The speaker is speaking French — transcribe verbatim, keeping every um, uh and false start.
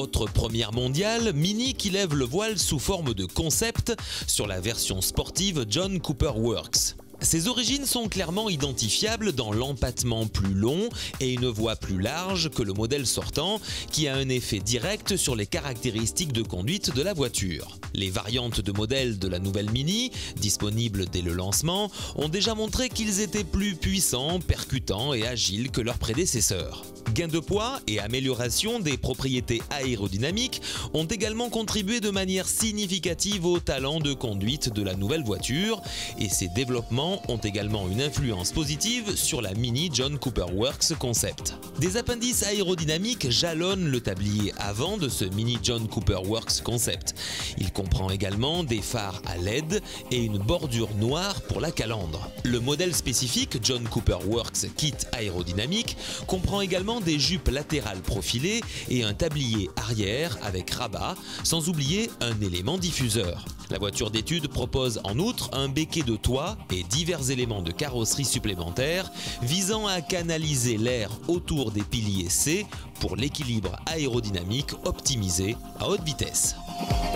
Autre première mondiale, Mini qui lève le voile sous forme de concept sur la version sportive John Cooper Works. Ses origines sont clairement identifiables dans l'empattement plus long et une voie plus large que le modèle sortant, qui a un effet direct sur les caractéristiques de conduite de la voiture. Les variantes de modèles de la nouvelle Mini, disponibles dès le lancement, ont déjà montré qu'ils étaient plus puissants, percutants et agiles que leurs prédécesseurs. Gain de poids et amélioration des propriétés aérodynamiques ont également contribué de manière significative au talent de conduite de la nouvelle voiture, et ces développements ont également une influence positive sur la Mini John Cooper Works concept. Des appendices aérodynamiques jalonnent le tablier avant de ce Mini John Cooper Works concept. Il comprend également des phares à L E D et une bordure noire pour la calandre. Le modèle spécifique John Cooper Works Kit aérodynamique comprend également des jupes latérales profilées et un tablier arrière avec rabat, sans oublier un élément diffuseur. La voiture d'étude propose en outre un béquet de toit et divers éléments de carrosserie supplémentaires visant à canaliser l'air autour des piliers C pour l'équilibre aérodynamique optimisé à haute vitesse.